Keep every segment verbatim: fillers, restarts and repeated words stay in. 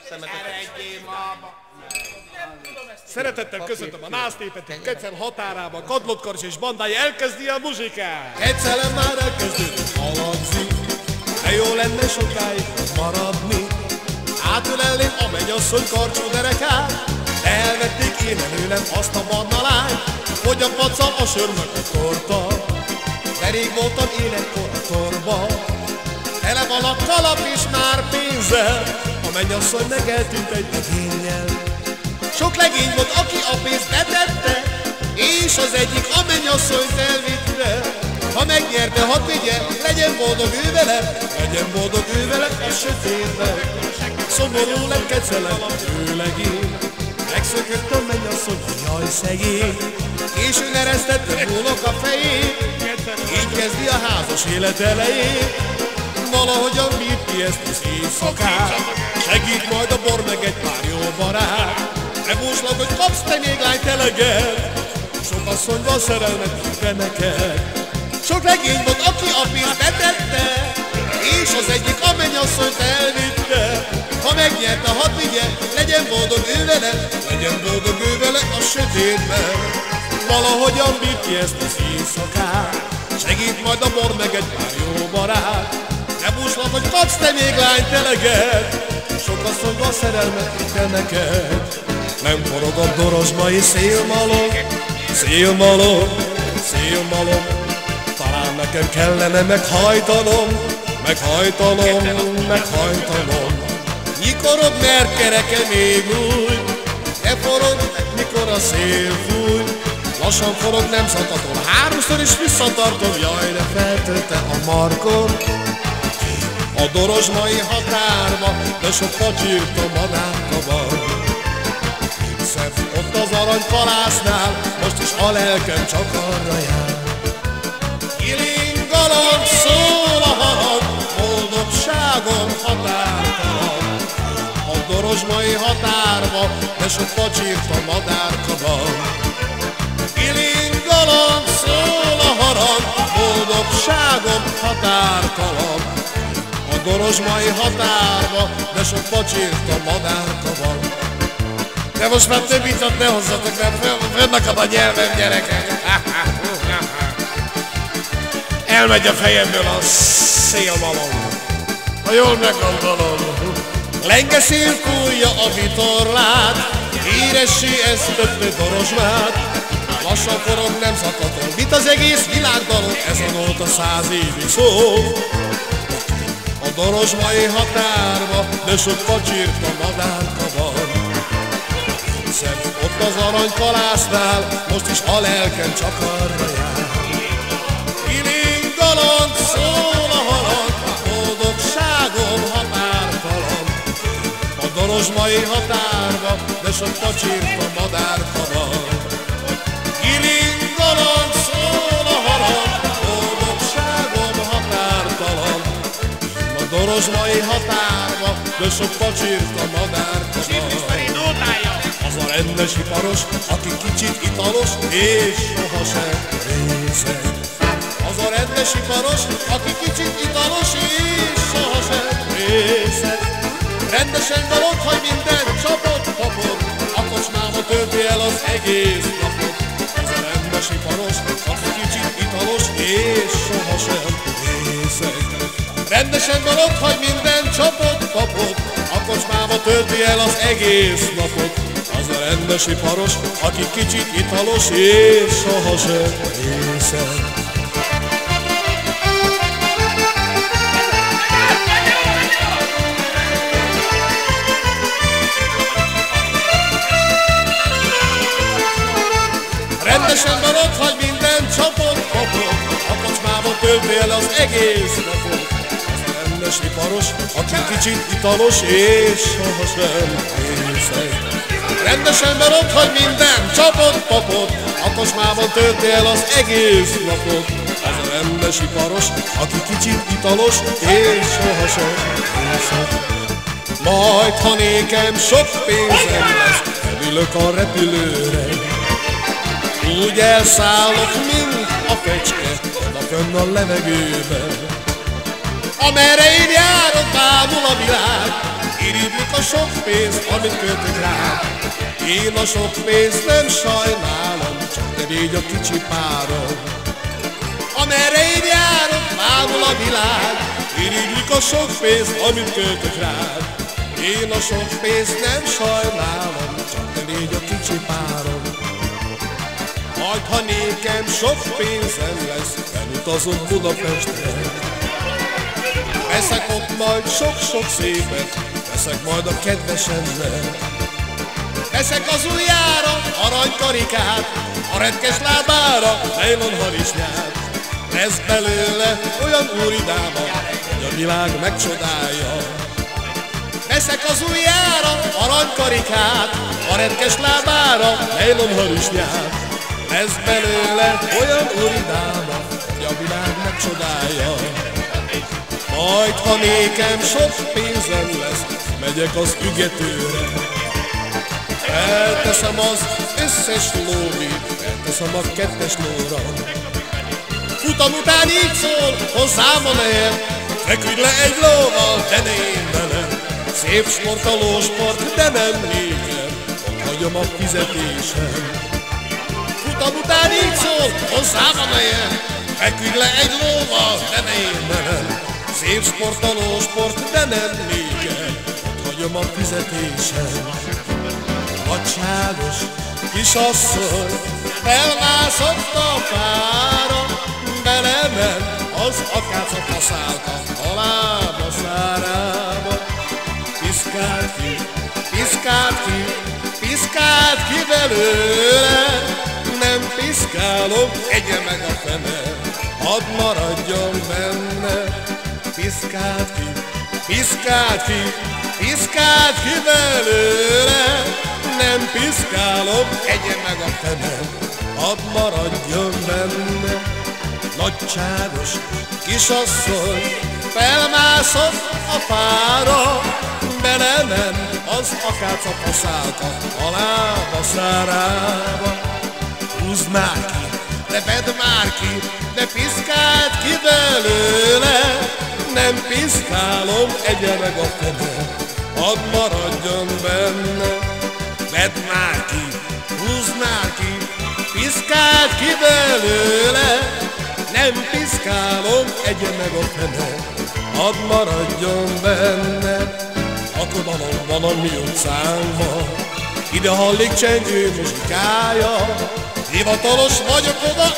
Szeretettel köszöntöm a násztépetünk Kecel határában, Kadlótkaros és bandája elkezdi a muzsikát. Kecelen már elkezdődött halagzik, de jó lenne sokáig maradni. Átölelném a mennyasszony karcsú derekát, de elvették én előlem azt a barna lányt, hogy a pacal a sörmök a torta. De rég voltam én ekkor a torba, tele van a kalap és már pénzzel, a mennyasszony meg eltűnt egy legénnyel. Sok legény volt, aki a pénzt betette, és az egyik a mennyasszonyt elvitte. Ha megnyerte, hadd vigye, legyen boldog ő vele, legyen boldog ő vele a sötétben. Szomorú lett Kecelen, főleg én, megszökött a mennyasszony, jaj szegény, és ő neresztette múlok a fejét, így kezdi a házas élet elejét. Valahogyan bírt ki ezt az éjszakát, segít majd a bor meg egy pár jó barát. Ne búslag, hogy kapsz te még lányt eleget, sok asszonyval szerelmet hívve neked. Sok legény volt, aki a pénzt betette, és az egyik a mennyasszonyt elvitte. Ha megnyerte, hadd vigye, legyen boldog ő vele, legyen boldog ő vele a sötétben. Valahogyan bírt ki ezt az éjszakát, segít majd a bor meg egy pár jó barát. Ne búslag, hogy kapsz te még lányt eleget, sok asszonyval szerelmet hívve neked. Nem forog a dorozsmai szélmalom, szélmalom, szélmalom. Talán nekem kellene meghajtanom, meghajtanom, meghajtanom. Nyikorog, mert kereke még új, de forog, mikor a szél fúj. Lassan forog, nem szatatom, háromszor is visszatartom, jaj, de feltölte a markot. A dorozsmai határba, de sok pacsírt a madárka van. Ott az aranypalásznál, most is a lelkem csak arra jár. Ilingalang szól a harag, boldogságom határtalan. A dorozsmai határba, de sok pacsírt a madárka van. Ilingalang szól a harag, boldogságom határtalan. A dorozsmai határba, de sok pacsírt a madárka van. De most már több itat ne hozzatok, mert fönnakad a nyelvem, gyerekek. Elmegy a fejemből a szélmalom, ha jól meggondolom. Lenge szél fújja a vitorlát, híressé ezt többé dorozsmát. Lassan forog, nem szakadom, mit az egész világdalom, ez a nóta száz évi szó. A dorozsmai határba, de sok pacsírt a madárka van. Ott az aranypalásznál, most is a lelkem csak arra jár. Ilingalang szól a harag, boldogságom határtalan. A dorozsmai határba, de sok pacsírt a madárka van. Ilingalang szól a harag, boldogságom határtalan. A dorozsmai határba, de sok pacsírt a madárka van. Az a rendes iparos, aki kicsit italos, és sohasem részeg. Az a rendes iparos, aki kicsit italos, és sohasem részeg. Rendesen dalot, hogy minden csapot, papot, a kocsmába tölti el az egész napot. Az a rendes iparos, aki kicsit italos, és sohasem részeg. Rendesen dalot, hogy minden csapot, papot, a kocsmába tölti el az egész napot. Az a rendes iparos, aki kicsit italos, és sohasem részeg. Rendesen marad, hogy minden csapot, papot, a kocsmába tölti el az egész napot. Az a rendes iparos, aki kicsit italos, és sohasem részeg. Rendesen berott, hogy minden csapot, papot, a kocsmában tölti el az egész napot. Az a rendes iparos, aki kicsit italos, és sohasem részeg. Majd, ha nékem sok pénzem lesz, ülök a repülőre, úgy elszállok, mint a fecske, odafönn a levegőben. Amerre én járok, bámul a világ, irigyük a sok pénzt, amit költök rá. Én a sok pénzt nem sajnálom, csak te légy a kicsi párom. Amerre én járok, bámul a világ, irigyük a sok pénzt, amit költök rád. Én a sok pénzt nem sajnálom, csak te légy a kicsi párom. Majd ha nékem sok pénzem lesz, elutazom Budapestre. Veszek ott majd sok-sok szépet, veszek majd a kedvesemmel. Veszek az ujjára aranykarikát, a retkes lábára nejlon harisnyát. Lesz belőle olyan úridáma, hogy a világ megcsodálja. Veszek az ujjára aranykarikát, a retkes lábára nejlon harisnyát. Lesz belőle olyan úridáma, hogy a világ megcsodálja. Majd ha nékem sok pénzem lesz, megyek az ügetőre. Felteszem az összes lóvét, felteszem a kettes lóra. Futam után így szól hozzám a nejem, feküdj le egy lóval, de ne én velem. Szép sport a lósport, de nem nékem, ott hagyom a fizetésem. Futam után így szól hozzám a nejem, feküdj le egy lóval, de ne én velem. Szép sport a lósport, de nem nékem, ott hagyom a fizetésem. Nagyságos kisasszony elmászott a fára, belement az akáca faszálka a lába szárába. Piszkált ki, piszkált ki, piszkált ki belőle, nem piszkálom, egye meg a fene, hadd maradjon benne. Piszkált ki, piszkált ki, piszkált ki belőle, nem piszkálom, egye meg a fene, hadd maradjon benne. Nagyságos kisasszony felmászott a fára, belement az akáca faszálka a lába szárába. Húzd már ki, de vedd már ki, de piszkáld ki belőle, nem piszkálom, egye meg a fene, hadd maradjon benne. Vedd már ki, húzd már ki, piszkáld ki belőle, nem piszkálom, egye meg a fene, hadd maradjon benne. Lakodalom van a mi utcánkban, ide hallik csengő muzsikája. Hivatalos vagyok oda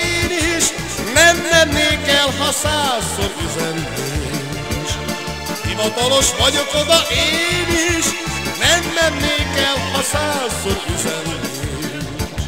én is, nem mennék el, ha százszor üzennék. Hivatalos vagyok oda én is, nem mennék el, ha százszor üzennék.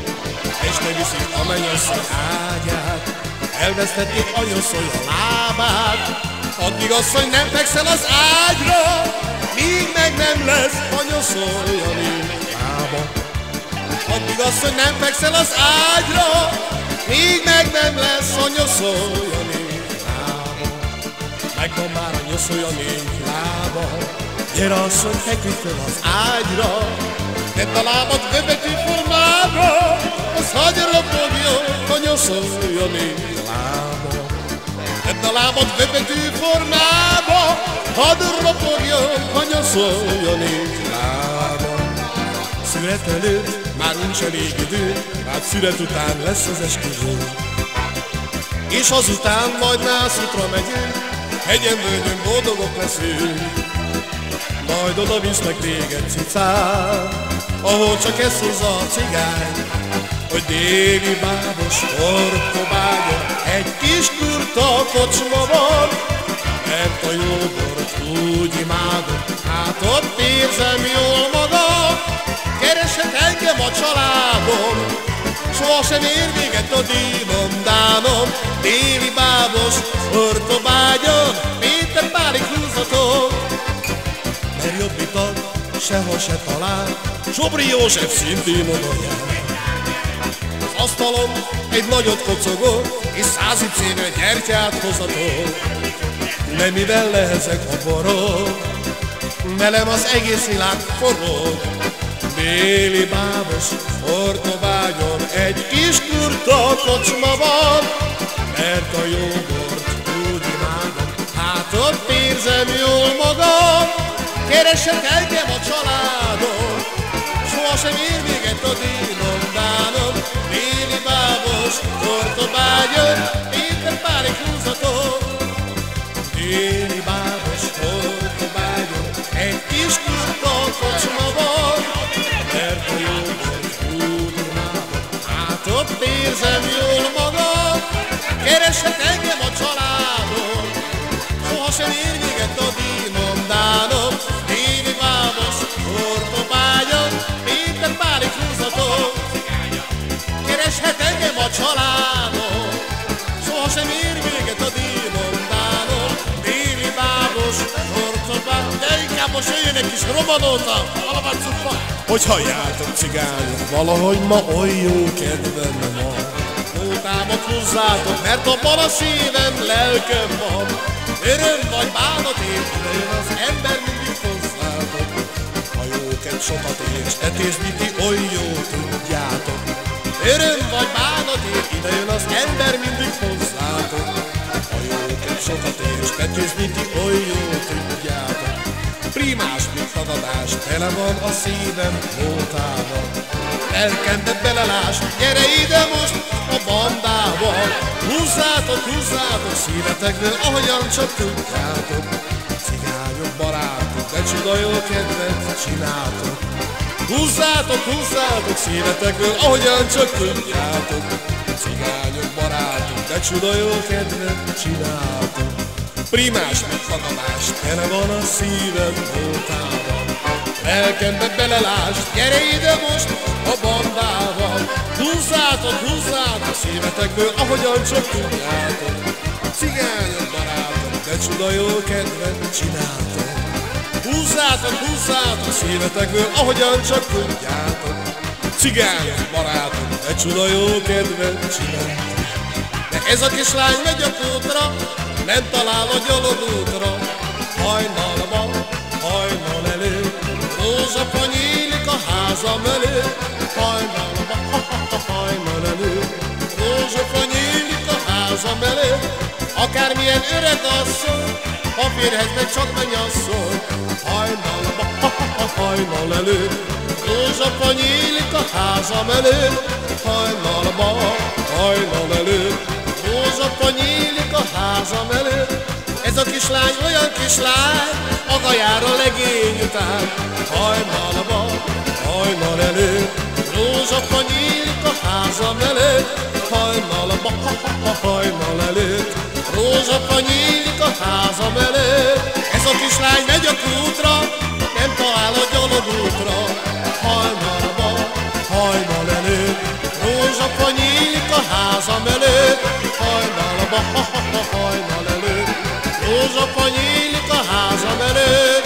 Este viszik a mennyasszony ágyát, elvesztették anyaszony a lábát. Addig asszony nem fekszel az ágyra, míg meg nem lesz anyaszoljané lába. Addig asszony nem fekszel az ágyra, míg meg nem lesz anyaszoljané lába. Megvan már anyaszoljanénk lába, gyere asszony, feküdj fel az ágyra. Tedd a lábad göbetű formába, az hagy ropogjon anyaszoljané lába. Tedd a lábad göbetű formába, hadd ropogjon anyaszoljané lába. Szület előtt már nincs elég idő, hát szület után lesz az esküvő. És azután majd nászútra megyünk, hegyen völgyön boldogok leszünk. Majd oda visznek téged cicán, ahol csak ezt hozza a cigány, hogy déli bábos Ortobágyon egy kis kurta kocsma van. Mert a jóbort úgy imádom, hát ott érzem jól magam. Kereshet engem a családom, sohasem ér véget a dílom-dánom. Déli bábos Ortobágyon Péter Pálik húzatom. Mert jobb ital sehol se talál, Sobri József szintén oda jár. Az asztalon egy nagyot kocogok, és százicével gyertyát hozatok. De mivel lehezek a borog, velem az egész világ forró. Déli bábos Ortobágyon egy kis kurta kocsma van. Mert a jóbort úgy imádom, hát ott érzem jól magam. keresett engem a családom, sohasem ér véget a dínom, dánom. Déli bábos, Hortobágyon, éppen pálig húzatom. Déli bábos, Hortobágyon, egy kis kurta kocsma van, mert a jó volt úrnában, hát ott érzem jól magam. Keresett engem a családom, sohasem ér véget a dínom, dánom. Déli bábos, Hortobágyon, éppen pálig húzatom. Kereshet engem a családom, sohasem ér véget a dínom, dánom. Déli bábos, Hortobágyon, de inkább most jöjjön egy kis romanóta, alapátszuppa. Hogy halljátok, cigányok, valahogy ma oly jó kedvem van. Nótámat húzzátok, mert abban a szívem, lelkem van. Öröm vagy bánat ér, idejön az ember mindig hozzátok. Ha jóket sokat ér, s etézni ti oly jó tudjátok. Öröm vagy bánat ér, idejön az ember mindig hozzátok. Ha jóket sokat ér, s etézni ti oly jó tudjátok. Primás tagadás, tele van a szívem nótával. Lelkembe belelás, gyere ide most a bandával. Húzzátok, húzzátok szívetekből, ahogyan csak tudjátok. Cigányok barátok, de csuda jó kedvet csináltok. Húzzátok, húzzátok szívetekből, ahogyan csak tudjátok. Cigányok barátok, de csuda jó kedvet csináltok. Primás megtagadás, tele van a szívem nótával. Lelkembe belelás, gyere ide most a bandával. Húzzátok, húzzátok szívetekből, ahogyan csak tudjátok. Cigányok barátok, de csuda jó kedvet csináltok. Húzzátok, húzzátok szívetekből, ahogyan csak tudjátok. Cigányok barátok, de csuda jó kedvet csináltok. De ez a kislány megy a kútra, nem talál a gyalogútra. Hajnalban, hajnal előtt, rózsafa nyílik a házam előtt. Hajnalban, hajnal előtt, rózsafa nyílik a házam előtt. Akármilyen öreg asszony, papírhez meg csak mennyasszony. Hajnalban, hajnal előtt, rózsafa nyílik a házam előtt. Hajnalban, hajnal előtt, rózsafa nyílik a házam előtt. Ez a kislány olyan kislány, maga jár a legény után. Hajnalban, hajnal előtt, rózsafa nyílik a házam előtt. Hajnalban, hajnal előtt, rózsafa nyílik a házam előtt. Ez a kislány megy a kútra, nem talál a gyalogútra. Hajnalban, hajnal előtt, rózsafa nyílik a házam előtt. Hajnalban, hajnal előtt, rózsafa nyílik a házam előtt.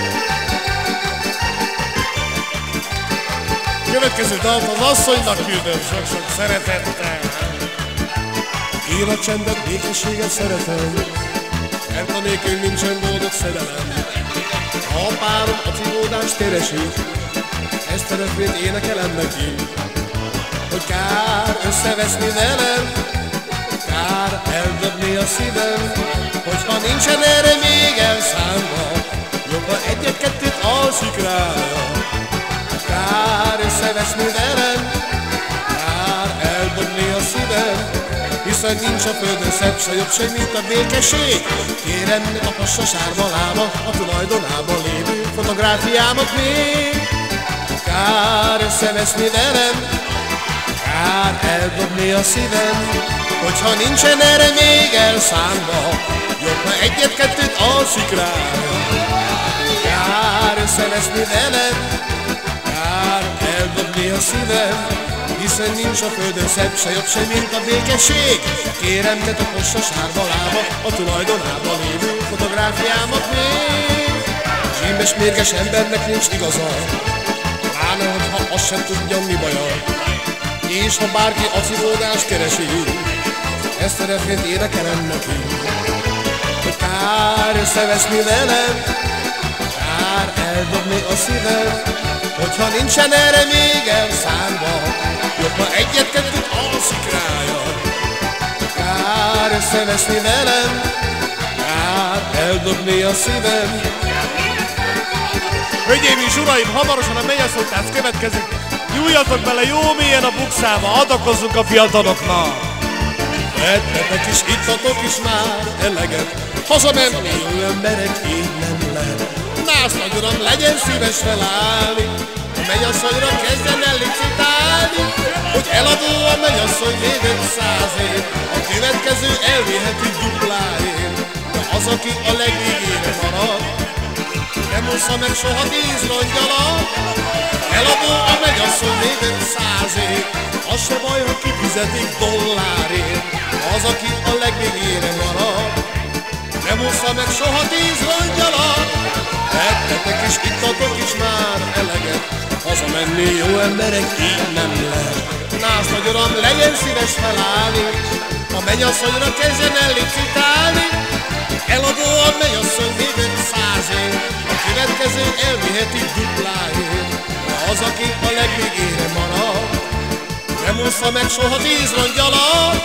Következő dalt az asszonynak küldöm sok-sok szeretettel. Én a csendet, békességet szeretem, mert a nélkül nincsen boldog szerelem. Ha a párom a cigódást keresik, ezt a refrént énekelem neki. Hogy kár összeveszni velem, kár eldobni a szívem, hogyha nincsen erre még elszámba, jobb ha egyet-kettőt alszik rája. Kár összeveszni velem, kár eldobni a szívem, hiszen nincs a földön szebb se jobb sem, mint a békesség. Kérem, ne tapassa sárba lába a tulajdonában lévő fotográfiámat még. Kár összeveszni velem, kár eldobni a szívem, hogyha nincsen erre még elszámba, jobb ha egyet-kettőt alszik rája. Kár összeveszni velem, kár eldobni a szívem, hiszen nincs a földön szebb se jobb sem, mint a békesség. Kérem, ne tapossa sárba lába a tulajdonában lévő fotográfiámat még. Zsímbes, mérges embernek nincs igaza, pláne, hogyha azt sem tudja, mi baja. És ha bárki a cigódást keresi, ezt a refrént énekelem neki. Hogy kár összeveszni velem, kár eldobni a szívem, hogyha nincsen erre még elszámba, jobb ha egyet-kettőt alszik rája. Kár összeveszni velem, kár eldobni a szívem, Hölgyeim és uraim, hamarosan a mennyasszonytánc következik. Nyúljatok bele jó mélyen a bukszába, adakozzunk a fiataloknak. Ettetek is, ittatok is már eleget, hazamenni jó emberek, így nem lehet. Nász nagy uram, legyen szíves felállni, a mennyasszonyra kezdjen el licitálni, hogy eladó a mennyasszony még ötszáz év, a következő elviheti dupláért, de az, aki a legvégére marad, nem ússza meg soha tíz rongyalat. Eladó a mennyasszony még ötszáz év, az se baj, ha kifizetik dollárért, az, aki a legvégére marad, nem ússza meg soha tíz rongyalat. Ettetek is, ittatok is már eleget, hazamenni jó emberek, így nem lehet. Nász nagy uram, legyen szíves felállni, a mennyasszonyra kezdjen el licitálni, eladó a mennyasszony még ötszáz év, a következő elviheti dupláért, de az, aki a legvégére marad, nem ússza meg soha tíz rongyalat.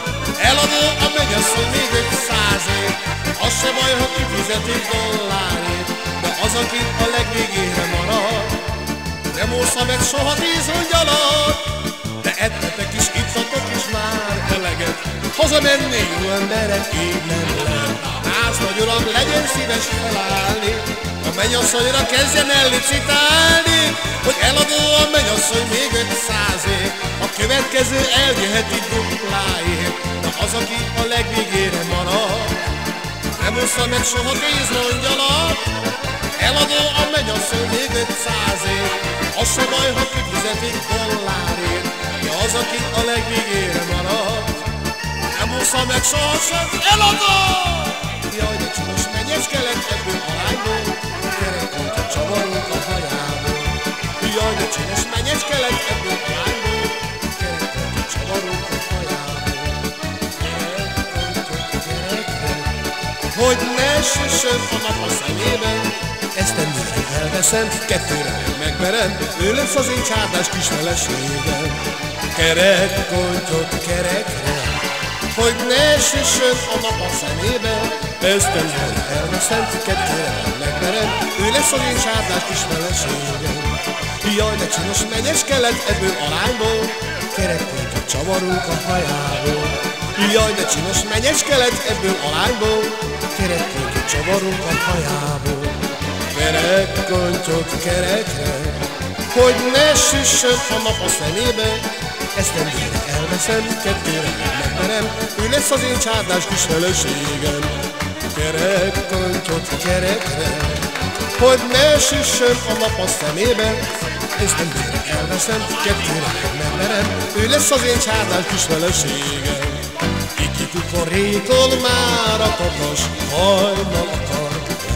Eladó a mennyasszony még ötszáz év, az se baj, ha kifizetik dollárért, de az, aki a legvégére marad, nem ússza meg soha tíz rongyalat. De ettetek is, ittatok is már eleget, hazamenni jó emberek, így nem lehet. Nász nagy uram, legyen szíves felállni, a mennyasszonyra kezdjen el licitálni, hogy eladó a mennyasszony még ötszáz év, a következő elviheti dupláért, de az, aki a legvégére marad, nem ússza meg soha tíz rongyalat. Eladó a mennyasszony még ötszáz év, az se baj, ha kifizetik dollárért, de az, aki a legvégére marad, nem ússza meg sohasem. Eladó! Jaj, de csinos mennyeskelet ebből arányból, kerekkontot csavarunk a hajából. Jaj, de csinos mennyeskelet ebből arányból, kerekkontot csavarunk a hajából. Kerekkontot, kerekre, hogy ne süssön a nap a szemében, ezt nem mire elveszem, kettőre megverem, ő lesz az én csárdás kis feleségem. Kerekkontot, kerekre, hogy ne süssön a nap a szemébe, ezt nem mire elveszem, kettőre megverem, ő lesz az én csárdás kis feleségem. Jaj, de csinos mennyeskelet ebből arányból, kerekkontot csavarunk a hajából. Jaj, de csinos mennyeskelet ebből arányból, kerekkontot csavarunk a hajából. Kerekkontyot kerekre, hogy ne süssön a nap a szemébe, ezt nem gyere elveszem, kettőre megverem, ő lesz az én csárdás kis feleségem. Kerekkontyot kerekre, hogy ne süssön a nap a szemébe, ezt nem gyere elveszem, kettőre megverem, ő lesz az én csárdás kis feleségem. Iki kukorékol már a kakas, hajnal akar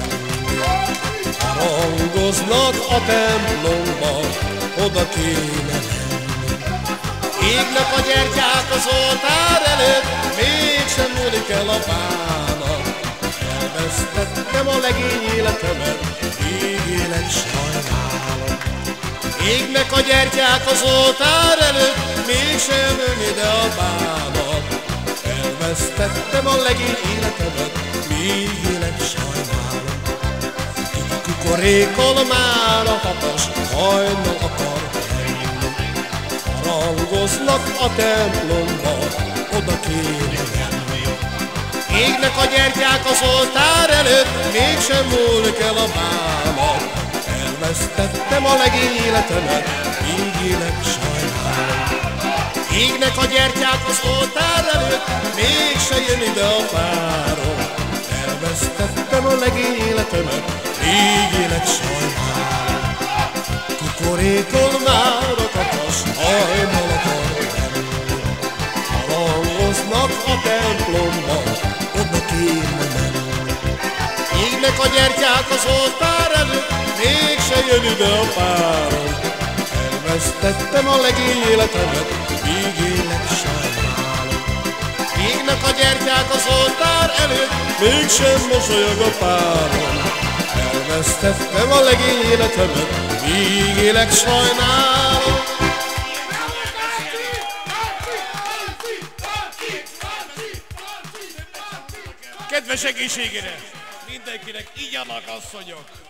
harangoznak a templomba, oda kéne menni. Égnek a gyertyák az oltár előtt, mégsem múlik el a bánat. Elvesztettem a legény életemet, így élek sajnálat. Égnek a gyertyák az oltár előtt, mégsem jön ide a bánat. Elvesztettem a legény életemet, így élek sajnálat. Kukorékol már a hatas, hajnal akar menni. Harangoznak a templomba, oda kéne menni. Égnek a gyertyák az oltár előtt, mégsem múlik el a bánat. Elvesztettem a legény életemet, így élek sajnálat. Égnek a gyertyák az oltár előtt, mégsem jön ide a párom. Elvesztettem a legény életemet, így élek sajnálom. Kukorékol már a kakas, hajnal akar menni. Harangoznak a templomba, oda kéne menni. Égnek a gyertyák az oltár előtt, mégse jön ide a párom. Elvesztettem a legény életemet, így élek sajnálom. Égnek a gyertyák az oltár előtt, mégsem mosolyog a párom. Elvesztettem a legény életemet, így élek sajnálom. Kedves egészségére! Mindenkinek igyanak, asszonyok!